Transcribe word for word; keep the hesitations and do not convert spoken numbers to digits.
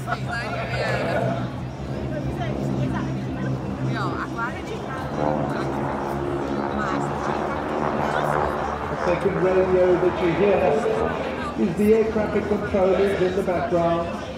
The second radio that you hear is the air traffic controllers in the background.